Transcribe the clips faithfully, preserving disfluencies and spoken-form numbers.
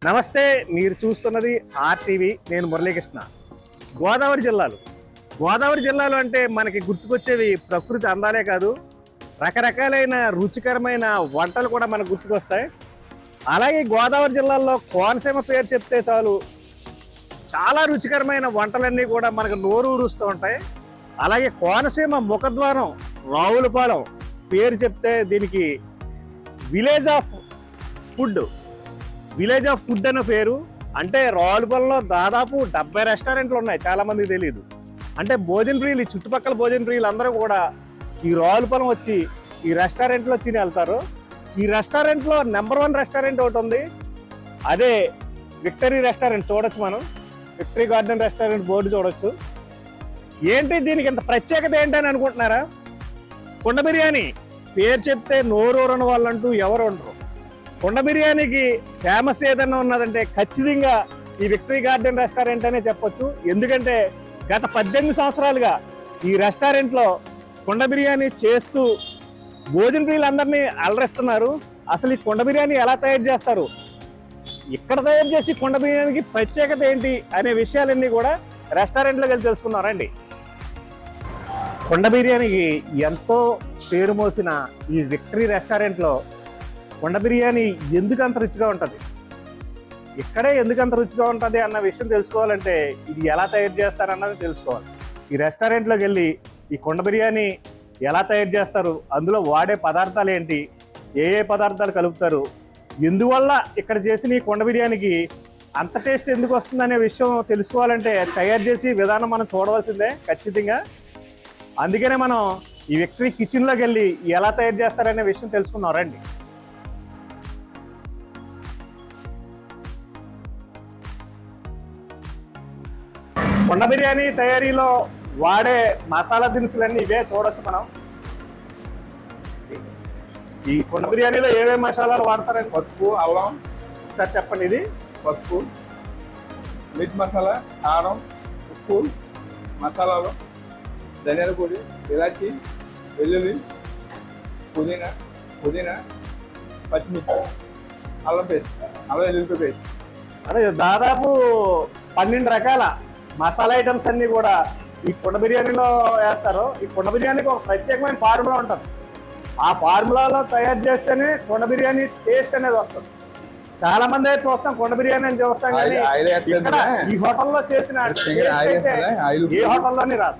నమస్తే, మీరు చూస్తున్నది ఆర్టీవీ. నేను మురళీకృష్ణ. గోదావరి జిల్లాలు గోదావరి జిల్లాలు అంటే మనకి గుర్తుకొచ్చేవి ప్రకృతి అందాలే కాదు, రకరకాలైన రుచికరమైన వంటలు కూడా మనకు గుర్తుకొస్తాయి. అలాగే గోదావరి జిల్లాలో కోనసీమ పేరు చెప్తే చాలు చాలా రుచికరమైన వంటలన్నీ కూడా మనకు నోరు ఊరుస్తూ ఉంటాయి. అలాగే కోనసీమ ముఖద్వారం రావులపాలెం పేరు చెప్తే దీనికి village of food village of food అనే పేరు. అంటే రావులపాలెంలో దాదాపు డెబ్బై రెస్టారెంట్లు ఉన్నాయి, చాలా మందికి తెలియదు. అంటే భోజన ప్రియులు, చుట్టుపక్కల భోజన ప్రియులు అందరూ కూడా ఈ రావులపాలెం వచ్చి ఈ రెస్టారెంట్లో తిని వెళ్తారు. ఈ రెస్టారెంట్లో నెంబర్ వన్ రెస్టారెంట్ ఒకటి ఉంది, అదే విక్టరీ రెస్టారెంట్. చూడొచ్చు మనం, విక్టరీ గార్డెన్ రెస్టారెంట్ బోర్డు చూడొచ్చు. ఏంటి దీనికి ఇంత ప్రత్యేకత ఏంటని అనుకుంటున్నారా? కుండ బిర్యానీ పేరు చెప్తే నోరూరని వాళ్ళంటూ ఎవరు ఉండరు. కుండ బిర్యానీకి ఫేమస్ ఏదన్నా ఉన్నదంటే ఖచ్చితంగా ఈ విక్టరీ గార్డెన్ రెస్టారెంట్ అనే చెప్పొచ్చు. ఎందుకంటే గత పద్దెనిమిది సంవత్సరాలుగా ఈ రెస్టారెంట్లో కుండ బిర్యానీ చేస్తూ భోజన ప్రియులందరినీ అలరిస్తున్నారు. అసలు ఈ కుండ బిర్యానీ ఎలా తయారు చేస్తారు, ఇక్కడ తయారు చేసి కుండ బిర్యానీకి ప్రత్యేకత ఏంటి అనే విషయాలన్నీ కూడా రెస్టారెంట్లోకి వెళ్ళి తెలుసుకున్నారండి. కుండ బిర్యానీకి ఎంతో పేరు మోసిన ఈ విక్టరీ రెస్టారెంట్లో కుండ బిర్యానీ ఎందుకు అంత రుచిగా ఉంటుంది, ఇక్కడే ఎందుకు అంత రుచిగా ఉంటుంది అన్న విషయం తెలుసుకోవాలంటే ఇది ఎలా తయారు చేస్తారన్నది తెలుసుకోవాలి. ఈ రెస్టారెంట్లోకి వెళ్ళి ఈ కుండ బిర్యానీ ఎలా తయారు చేస్తారు, అందులో వాడే పదార్థాలు ఏంటి, ఏ ఏ పదార్థాలు కలుపుతారు, ఎందువల్ల ఇక్కడ చేసిన ఈ కుండ బిర్యానీకి అంత టేస్ట్ ఎందుకు వస్తుందనే విషయం తెలుసుకోవాలంటే తయారు చేసి విధానం మనం చూడవలసిందే ఖచ్చితంగా. అందుకనే మనం ఈ విక్టరీ కిచెన్లోకి వెళ్ళి ఎలా తయారు చేస్తారనే విషయం తెలుసుకున్నాం రండి. కుండ బిర్యానీ తయారీలో వాడే మసాలా దినుసులన్నీ ఇవే చూడొచ్చు మనం. ఈ కుండ బిర్యానీలో ఏమేమి మసాలాలు వాడతారండి? పసుపు, అల్లం. సార్ చెప్పండి. ఇది పసుపు, మిట్ మసాలా, కారం, ఉప్పు, మసాలాలు, ధనియాల పొడి, ఇలాచి, వెల్లుల్లి, పుదీనా పుదీనా పచ్చిమిర్చి, అల్లం పేస్ట్, అల్లం వెల్లుల్లి పేస్ట్. అంటే దాదాపు పన్నెండు రకాల మసాలా ఐటమ్స్ అన్ని కూడా ఈ కుండ బిర్యానీలో వేస్తారు. ఈ కుండ బిర్యానీకి ఒక ప్రత్యేకమైన ఫార్ములా ఉంటుంది. ఆ ఫార్ములాలో తయారు చేస్తేనే కుండ బిర్యానీ టేస్ట్ అనేది వస్తుంది. చాలా మంది అయితే చూస్తాం కుండ బిర్యానీ అని చూస్తాం, కానీ ఈ హోటల్లో చేసిన ఏ హోటల్లోనే రాదు.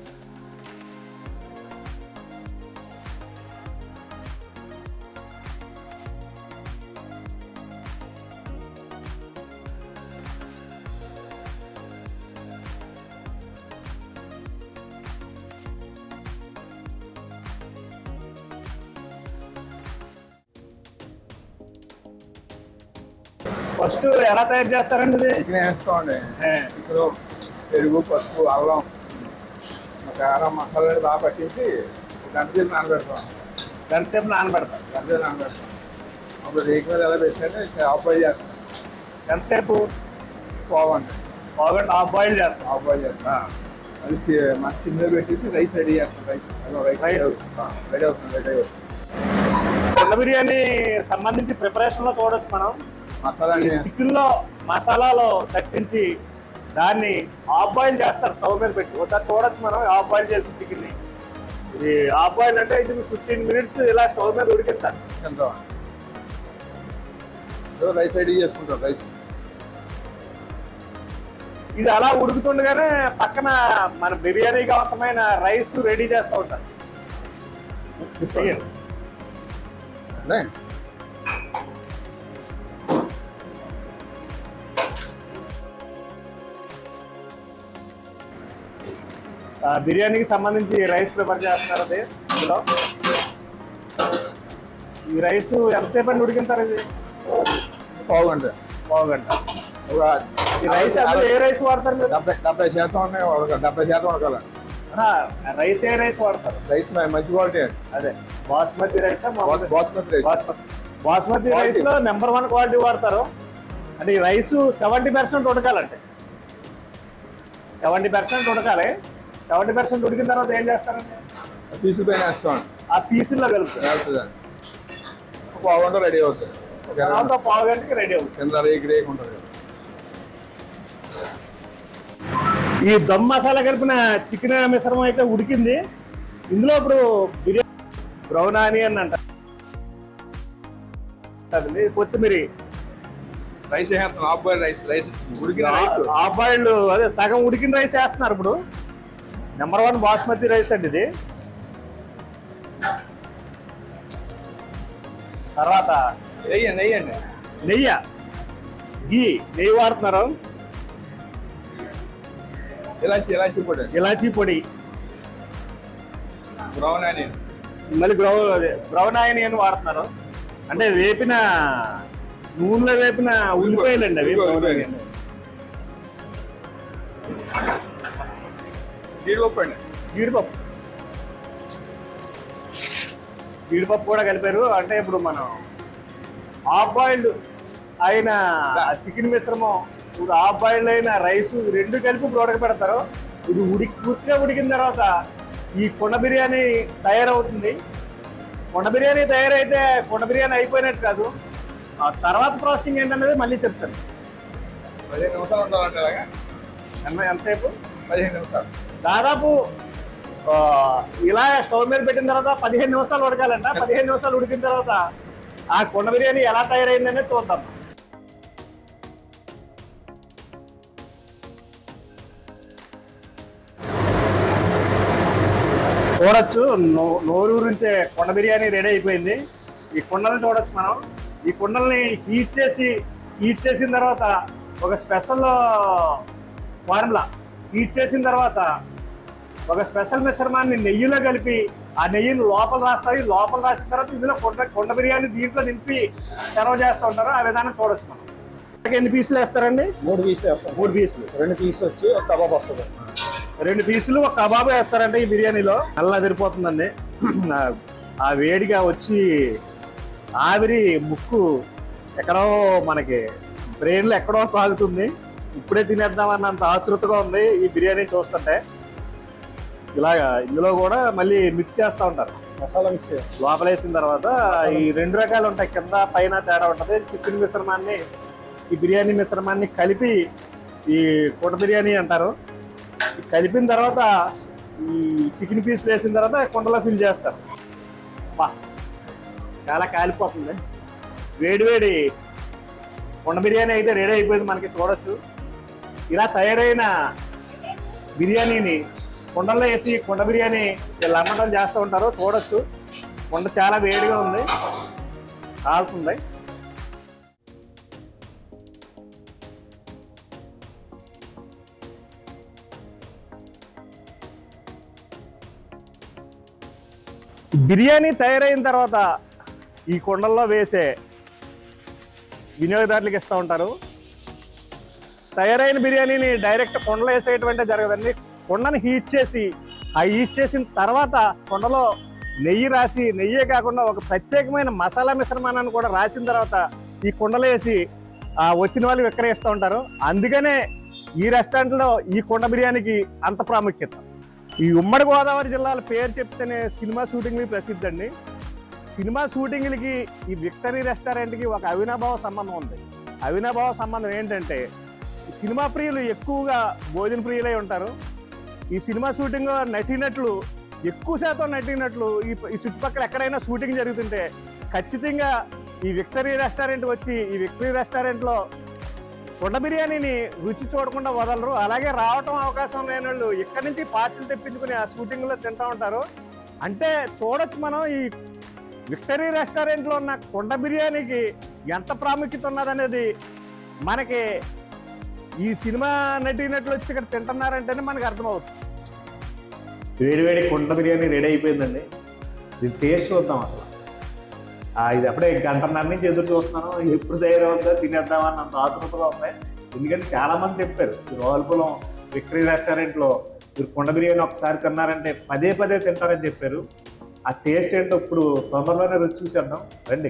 ఫస్ట్ ఎలా తయారు చేస్తారండి? ఇది చికెన్ వేస్తామండి. చికెన్, పెరుగు, పసుపు, అల్లం, కారం, మసాలా బాగా పట్టించి గంట సేపు నానబెడతాం. గంట సేపు నానబెడతాం గంట సేపు నానబెడతాం. అప్పుడు రేకు మీద ఎలా పెట్టాలి ఆఫ్ బాయిల్ చేస్తాం. గంట సేపు పోవండి, బాగా హాఫ్ బాయిల్ చేస్తాం. ఆఫ్ బాయిల్ చేస్తాం. అది మన సిమ్లో పెట్టేసి రైస్ రెడీ చేస్తాం. రైస్ రైస్ రెడీ అవుతుంది. రెడీ అవుతుంది. కుండ బిర్యానీ సంబంధించి ప్రిపరేషన్ లో చూడొచ్చు మనం. మసాలా చికెన్ లో మసాలాలో తట్టించి దాన్ని హాఫ్ బాయిల్ చేస్తారు స్టవ్ మీద పెట్టి. ఒకసారి చూడొచ్చు మనం హాఫ్ బాయిల్ చేసి చికెన్ ని. ఇది హాఫ్ బాయిల్ అంటే ఇది ఫిఫ్టీన్ మినిట్స్ ఇలా స్టవ్ మీద ఉడికిస్తారు. రైస్ రెడీ చేసుకుంటాం. రైస్ ఇది అలా ఉడుకుతుండగానే పక్కన మన బిర్యానీకి అవసరమైన రైస్ రెడీ చేస్తూ ఉంటారు. బిర్యానీకి సంబంధించి రైస్ ప్రిపేర్ చేస్తున్నారు. అది ఇందులో ఈ రైస్ ఎంతసేపు అండి ఉడికింటారు? ఇది పావు గంట. పావు గంట. ఈ రైస్ అందులో ఏ రైస్ వాడతారు మీరు? డెబ్బై డెబ్బై శాతం ఉన్నాయి. డెబ్బై శాతం ఉడకాలి. రైస్ ఏ రైస్ వాడతారు? రైస్ మంచి క్వాలిటీ అండి. అదే basmati rice. Basmati rice. Basmati basmati rice లో నెంబర్ వన్ క్వాలిటీ వాడతారు. అంటే ఈ రైస్ సెవెంటీ పర్సెంట్ ఉడకాలంటే సెవెంటీ పర్సెంట్ ఉడకాలి. సెవెంటీ పర్సెంట్ ఉడికిన తర్వాత ఏం చేస్తారండి? పీసులు పైన వేస్తాం. ఆ పీసుల్లో కలుపుతారు. పావు గంట రెడీ అవుతుంది. తర్వాత పావు గంటకి రెడీ అవుతుంది. కింద రేగి రేగి ఉంటుంది. ఈ దమ్ మసాలా కలిపిన చికెన్ మిశ్రమం అయితే ఉడికింది. ఇందులో ఇప్పుడు బిర్యానీ బ్రౌన్ ఆనియన్ అంట, కొత్తిమీర, రైస్ వేస్తాను. హాఫ్ బాయిల్ రైస్ రైస్ ఉడికిన రైస్ హాఫ్ బాయిల్డ్ అదే సగం ఉడికిన రైస్ వేస్తున్నారు. ఇప్పుడు నెంబర్ వన్ బాస్మతి రైస్ అండి ఇది. తర్వాత నెయ్యండి నెయ్యండి నెయ్యి గీ నెయ్యి వాడుతున్నారు. ఇలాచి ఇలాచి పొడి, ఇలాచీ పొడి, బ్రౌన్ ఆనియన్, మళ్ళీ బ్రౌ బ్రౌన్ ఆనియన్ వాడుతున్నారు. అంటే వేపిన నూనెలో వేపిన ఉల్లిపాయలు అండి అవి. బ్రౌన్ ఆనియన్, జీడిపప్పు అండి, జీడిపప్పు జీడిపప్పు కూడా కలిపారు. అంటే ఇప్పుడు మనం హాఫ్ బాయిల్డ్ అయిన చికెన్ మిశ్రమం, ఇప్పుడు హాఫ్ బాయిల్డ్ అయిన రైస్ రెండు కలిపి ఇప్పుడు ఉడకపెడతారు. ఇది ఉడికి పూర్తిగా ఉడికిన తర్వాత ఈ కుండ బిర్యానీ తయారవుతుంది. కుండ బిర్యానీ తయారైతే కుండ బిర్యానీ అయిపోయినట్టు కాదు, ఆ తర్వాత ప్రాసెసింగ్ ఏంటనేది మళ్ళీ చెప్తాను. పదిహేను నిమిషాలు ఉండాలంటే అలాగా. ఎంత ఎంతసేపు? పదిహేను నిమిషాలు దాదాపు ఇలా స్టవ్ మీద పెట్టిన తర్వాత పదిహేను నిమిషాలు ఉడకాలంట. పదిహేను నిమిషాలు ఉడికిన తర్వాత ఆ కుండ బిర్యానీ ఎలా తయారైందనే చూద్దాం. చూడొచ్చు, నో నోరు గురించే కుండ బిర్యానీ రెడీ అయిపోయింది. ఈ కుండల్ని చూడొచ్చు మనం. ఈ కుండల్ని హీట్ చేసి హీట్ చేసిన తర్వాత ఒక స్పెషల్ ఫార్ములా, హీట్ చేసిన తర్వాత ఒక స్పెషల్ మిశ్రమాన్ని నెయ్యిలో కలిపి ఆ నెయ్యిని లోపల రాస్తారు. లోపల రాసిన తర్వాత ఇందులో కుండ కుండ బిర్యానీ దీంట్లో నింపి సర్వ్ చేస్తూ ఉంటారు. ఆ విధానం చూడొచ్చు మనం. ఎన్ని పీసులు వేస్తారండి? మూడు పీసులు వేస్తాం. మూడు పీసులు, రెండు పీసులు వచ్చి ఒక కబాబ్ వస్తుంది. రెండు పీసులు ఒక కబాబ్ వేస్తారంటే ఈ బిర్యానీలో. నల్ల అదిరిపోతుందండి. ఆ వేడిగా వచ్చి ఆవిరి ముక్కు ఎక్కడో మనకి బ్రెయిన్లో ఎక్కడో తాగుతుంది. ఇప్పుడే తినేద్దామన్నంత ఆతృతగా ఉంది ఈ బిర్యానీ చూస్తుంటే. ఇలాగా ఇందులో కూడా మళ్ళీ మిక్స్ చేస్తూ ఉంటారు. మసాలా మిక్స్ లోపల వేసిన తర్వాత ఈ రెండు రకాలు ఉంటాయి, కింద పైన తేడా ఉంటుంది. చికెన్ మిశ్రమాన్ని ఈ బిర్యానీ మిశ్రమాన్ని కలిపి ఈ కుండ బిర్యానీ అంటారు. కలిపిన తర్వాత ఈ చికెన్ పీసులు వేసిన తర్వాత కుండలో ఫిల్ చేస్తారు. బా చాలా కాలిపోతుంది. వేడి వేడి కుండ బిర్యానీ అయితే రెడీ అయిపోయింది, మనకి చూడొచ్చు. ఇలా తయారైన బిర్యానీని కుండల్లో వేసి కుండ బిర్యానీ వీళ్ళు అమ్మటం చేస్తూ ఉంటారు. చూడొచ్చు, కుండ చాలా వేడిగా ఉంది, కాలుతుంది. బిర్యానీ తయారైన తర్వాత ఈ కుండల్లో వేసే వినియోగదారులకు ఇస్తూ ఉంటారు. తయారైన బిర్యానీని డైరెక్ట్ కుండలో వేసేటువంటి జరగదండి. కుండని హీట్ చేసి ఆ హీట్ చేసిన తర్వాత కుండలో నెయ్యి రాసి, నెయ్యే కాకుండా ఒక ప్రత్యేకమైన మసాలా మిశ్రమాన్ని కూడా రాసిన తర్వాత ఈ కుండలో వేసి వచ్చిన వాళ్ళు విక్రయిస్తూ ఉంటారు. అందుకనే ఈ రెస్టారెంట్లో ఈ కుండ బిర్యానీకి అంత ప్రాముఖ్యత. ఈ ఉమ్మడి గోదావరి జిల్లాల పేరు చెప్తేనే సినిమా షూటింగ్లు ప్రసిద్ధి అండి. సినిమా షూటింగ్లకి ఈ విక్టరీ రెస్టారెంట్కి ఒక అవినాభావ సంబంధం ఉంది. అవినాభావ సంబంధం ఏంటంటే, సినిమా ప్రియులు ఎక్కువగా భోజన ప్రియులై ఉంటారు. ఈ సినిమా షూటింగ్ నటినట్లు ఎక్కువ శాతం నటినట్లు ఈ ఈ చుట్టుపక్కల ఎక్కడైనా షూటింగ్ జరుగుతుంటే ఖచ్చితంగా ఈ విక్టరీ రెస్టారెంట్ వచ్చి ఈ విక్టరీ రెస్టారెంట్లో కుండ బిర్యానీని రుచి చూడకుండా వదలరు. అలాగే రావటం అవకాశం లేని వాళ్ళు ఇక్కడి నుంచి పార్సిల్ తెప్పించుకుని ఆ షూటింగ్లో తింటూ ఉంటారు. అంటే చూడొచ్చు మనం ఈ విక్టరీ రెస్టారెంట్లో ఉన్న కుండ బిర్యానీకి ఎంత ప్రాముఖ్యత ఉన్నదనేది. మనకి ఈ సినిమా నటినట్లు వచ్చి ఇక్కడ తింటున్నారంటేనే మనకు అర్థమవుతుంది. వేడివేడి కుండ బిర్యానీ రెడీ అయిపోయిందండి. ఇది టేస్ట్ చూద్దాం అసలు. ఇది అప్పుడే గంటన్నర నుంచి ఎదురు చూస్తున్నాను, ఎప్పుడు తయారవుతుందో తినేద్దామని అంత ఆతృతగా ఉంది. ఎందుకంటే చాలామంది చెప్పారు ఈ రావులపాలెం విక్టరీ రెస్టారెంట్లో మీరు కుండ బిర్యానీ ఒకసారి తిన్నారంటే పదే పదే తింటారని చెప్పారు. ఆ టేస్ట్ ఏంటో ఇప్పుడు తొందరలోనే రుచి చూసేద్దాం రండి.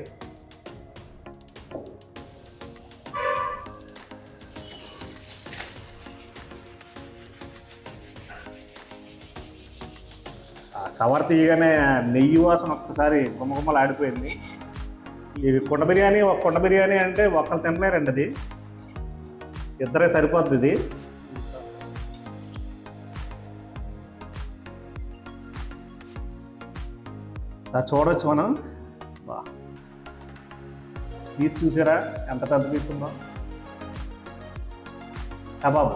కవర్ తీయగానే నెయ్యి వాసన ఒక్కసారి గుమ్మగుమ్మలు ఆడిపోయింది. ఇది కుండ బిర్యానీ. ఒక కుండ బిర్యానీ అంటే ఒక్కరు తినలేరండి, అది ఇద్దరే సరిపోద్ది. ఇది చూడవచ్చు మనం. బా పీస్ చూసారా ఎంత పెద్ద పీస్ ఉందో. కబాబ్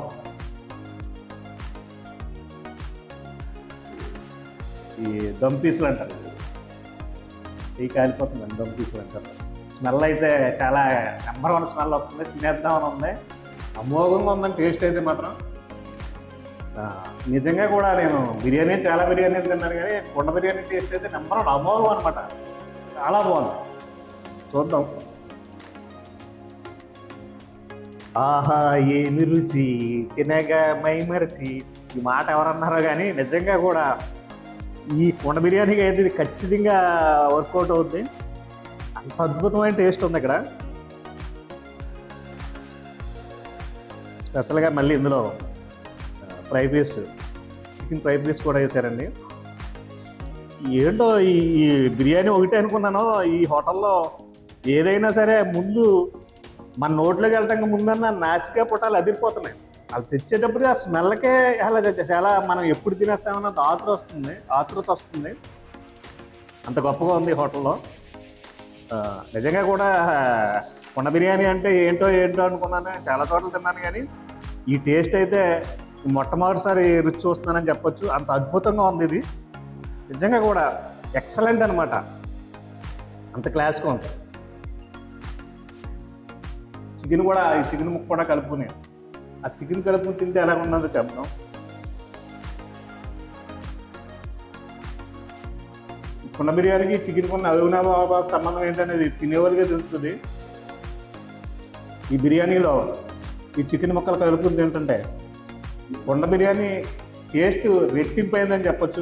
ఈ దమ్ పీసులు అంటారు, ఈ కాలిపోతుందండి దమ్ పీసులు అంటారు. స్మెల్ అయితే చాలా నెంబర్ వన్ స్మెల్ వస్తుంది, తినేద్దామని ఉంది. అమోఘంగా ఉందని టేస్ట్ అయితే మాత్రం. నిజంగా కూడా నేను బిర్యానీ చాలా బిర్యానీలు తిన్నాను, కానీ కుండ బిర్యానీ టేస్ట్ అయితే నెంబర్ వన్ అమోఘం అనమాట. చాలా బాగుంది, చూద్దాం. ఆహా ఏమి రుచి తినగా మైమరిచి, ఈ మాట ఎవరన్నారో కానీ నిజంగా కూడా ఈ కుండ బిర్యానీకి అయితే ఇది ఖచ్చితంగా వర్కౌట్ అవుద్ది. అంత అద్భుతమైన టేస్ట్ ఉంది ఇక్కడ. స్పెషల్గా మళ్ళీ ఇందులో fry piece, chicken fry piece కూడా వేసారండి. ఏంటో ఈ బిర్యానీ ఒకటే అనుకున్నాను, ఈ హోటల్లో ఏదైనా సరే ముందు మన నోట్లోకి వెళ్ళటానికి ముందన్న నాసికా పుట్టాలు అదిరిపోతున్నాయి. వాళ్ళు తెచ్చేటప్పుడు ఆ స్మెల్కే అలా చాలా మనం ఎప్పుడు తినేస్తామన్నది ఆతృత వస్తుంది ఆతృత వస్తుంది అంత గొప్పగా ఉంది ఈ హోటల్లో. నిజంగా కూడా కుండ బిర్యానీ అంటే ఏంటో ఏంటో అనుకున్నాను, చాలా చోట్ల తిన్నాను, కానీ ఈ టేస్ట్ అయితే మొట్టమొదటిసారి రుచి చూస్తున్నానని చెప్పొచ్చు. అంత అద్భుతంగా ఉంది ఇది, నిజంగా కూడా ఎక్సలెంట్ అనమాట, అంత క్లాస్గా ఉంది. చికెన్ కూడా, ఈ చికెన్ ముక్క కూడా కలుపుకుని, ఆ చికెన్ కలుపుకుని తింటే ఎలా ఉన్నదో చెప్తాం. కుండ బిర్యానీకి చికెన్ కొన్న అవినాభావ సంబంధం ఏంటనేది తినేవాళ్ళకే తెలుస్తుంది. ఈ బిర్యానీలో ఈ చికెన్ ముక్కలు కలుపుకుని తింటుంటే కుండ బిర్యానీ టేస్ట్ రెట్టింపు అయిందని చెప్పచ్చు,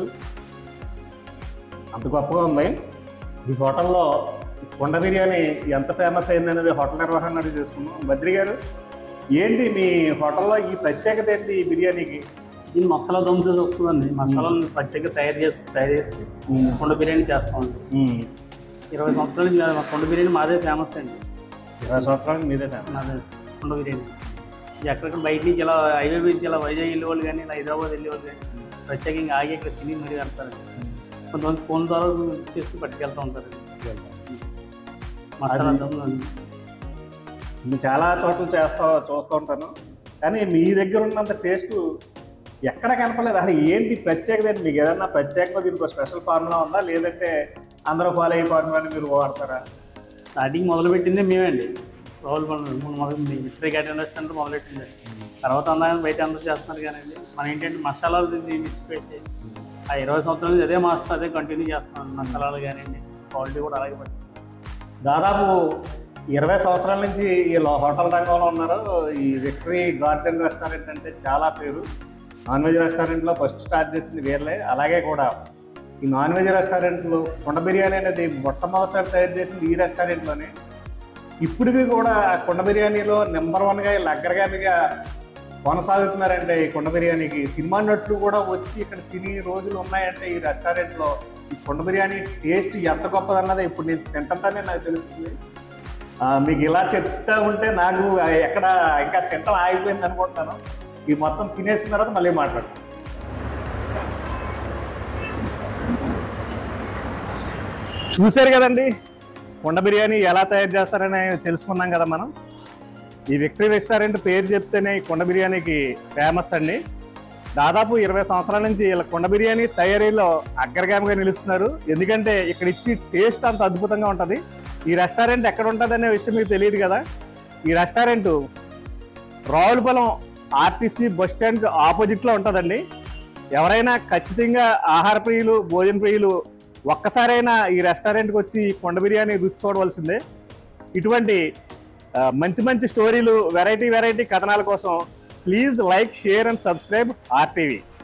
అంత గొప్పగా ఉంది. ఈ హోటల్లో కుండ బిర్యానీ ఎంత ఫేమస్ అయిందనేది హోటల్ నిర్వహణ అడిగి చేసుకున్నాం. బద్రి గారు, ఏంటి మీ హోటల్లో ఈ ప్రత్యేకత ఏంటి ఈ బిర్యానీకి? చికెన్ మసాలా దమ్ చేసి వస్తుందండి, మసాలాను ప్రత్యేకంగా తయారు చేసి తయారు చేసి కుండ బిర్యానీ చేస్తామండి. ఇరవై సంవత్సరాల నుంచి మా కుండ బిర్యానీ మాదే ఫేమస్ అండి. ఇరవై సంవత్సరాల మీదే ఫేమస్ మాదే కుండ బిర్యానీ. ఎక్కడికి బయట నుంచి ఇలా హైవే నుంచి ఇలా వైజాగ్ వెళ్ళే వాళ్ళు కానీ, ఇలా హైదరాబాద్ వెళ్ళే వాళ్ళు కానీ ప్రత్యేకంగా ఆగి ఇక్కడ తిని మరీ వెళ్తారండి. కొంతమంది ఫోన్ ద్వారా చేసి పట్టుకెళ్తూ ఉంటారు. మసాలా దమ్ నేను చాలా చోట్ల చేస్తా చూస్తూ ఉంటాను, కానీ మీ దగ్గర ఉన్నంత టేస్ట్ ఎక్కడ కనపడలేదు. అసలు ఏంటి ప్రత్యేకత ఏంటి? మీకు ఏదన్నా ప్రత్యేకంగా దీనికి స్పెషల్ ఫార్ములా ఉందా, లేదంటే అందరూ ఫాలో అయ్యే ఫార్ములాని మీరు వాడతారా? స్టార్టింగ్ మొదలుపెట్టిందే మేమండి. రోల్ మొదలు విక్టరీ క్యాటరింగ్ రెస్టారెంట్ మొదలెట్టింది. తర్వాత అందరూ బయట అందరూ చేస్తున్నారు కానండి, మనం ఏంటంటే మసాలాలు మిక్స్ పెట్టి ఆ ఇరవై సంవత్సరాల నుంచి అదే మాస్టర్ అదే కంటిన్యూ చేస్తున్నాం. మసాలాలు కానివ్వండి, క్వాలిటీ కూడా అలాగే పడుతుంది. దాదాపు ఇరవై సంవత్సరాల నుంచి ఈ హోటల్ రంగంలో ఉన్నారు. ఈ విక్టరీ గార్డెన్ రెస్టారెంట్ అంటే చాలా పేరు. నాన్ వెజ్ రెస్టారెంట్లో ఫస్ట్ స్టార్ట్ చేసింది వీళ్ళే. అలాగే కూడా ఈ నాన్ వెజ్ రెస్టారెంట్లో కుండ బిర్యానీ అనేది మొట్టమొదటిసారి తయారు చేసింది ఈ రెస్టారెంట్లోనే. ఇప్పటికీ కూడా కుండ బిర్యానీలో నెంబర్ వన్గా వీళ్ళు అగ్రగామిగా కొనసాగుతున్నారంటే ఈ కుండ బిర్యానీకి. సినిమా నటులు కూడా వచ్చి ఇక్కడ తిని రోజులు ఉన్నాయంటే ఈ రెస్టారెంట్లో ఈ కుండ బిర్యానీ టేస్ట్ ఎంత గొప్పదన్నది ఇప్పుడు నేను తింటానే నాకు తెలుస్తుంది. మీకు ఇలా చెప్తా ఉంటే నాకు ఎక్కడ ఇంకా తింటం ఆగిపోయింది అనుకుంటున్నాను. ఇది మొత్తం తినేసిన తర్వాత మళ్ళీ మాట్లాడతాను. చూశారు కదండి కుండ బిర్యానీ ఎలా తయారు చేస్తారని తెలుసుకున్నాం కదా మనం. ఈ విక్టరీ రెస్టారెంట్ పేరు చెప్తేనే ఈ కుండ బిర్యానీకి ఫేమస్ అండి. దాదాపు ఇరవై సంవత్సరాల నుంచి ఇలా కుండ బిర్యానీ తయారీలో అగ్రగామిగా నిలుస్తున్నారు. ఎందుకంటే ఇక్కడ ఇచ్చి టేస్ట్ అంత అద్భుతంగా ఉంటుంది. ఈ రెస్టారెంట్ ఎక్కడ ఉంటుంది అనే విషయం మీకు తెలియదు కదా. ఈ రెస్టారెంట్ రావులపాలెం ఆర్టీసీ బస్ స్టాండ్కి ఆపోజిట్లో ఉంటుందండి. ఎవరైనా ఖచ్చితంగా ఆహార ప్రియులు, భోజన ప్రియులు ఒక్కసారైనా ఈ రెస్టారెంట్కి వచ్చి కుండ బిర్యానీ రుచి చూడవలసిందే. ఇటువంటి మంచి మంచి స్టోరీలు, వెరైటీ వెరైటీ కథనాల కోసం please like, share and subscribe RTV.